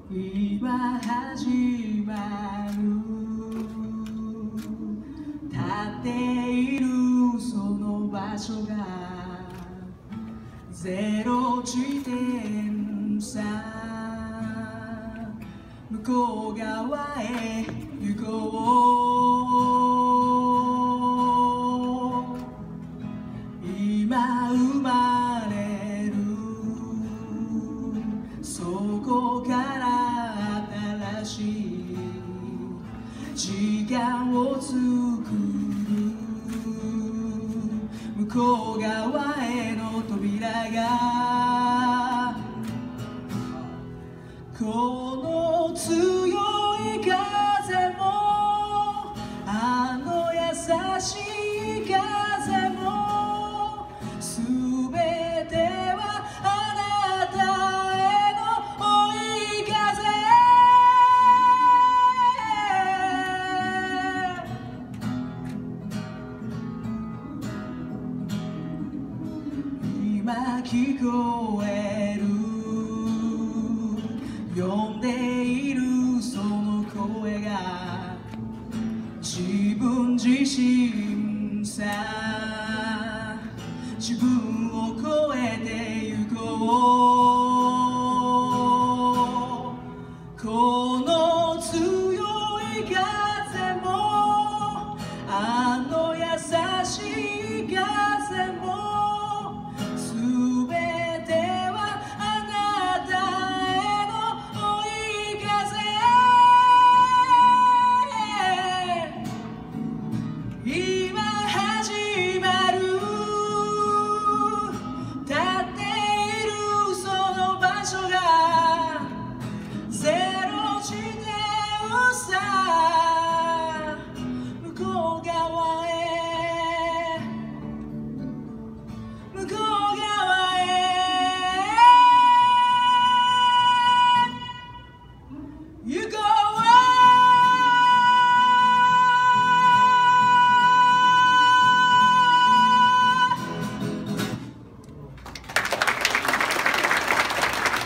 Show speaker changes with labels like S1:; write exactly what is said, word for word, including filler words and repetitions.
S1: 今始まる立っているその場所がゼロ地点さ向こう側へ行こう今生まれるそこから新しい時間を作る向こう側への扉がこの強い風もあの優しい風もすべてはあなたへの追い風今聞こえる呼んでいるその声が自分自身さ自分